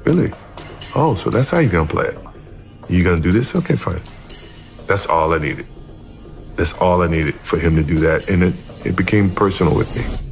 Really? Oh, so that's how you're gonna play it. You gonna do this? Okay, fine. That's all I needed. That's all I needed for him to do that. And it became personal with me.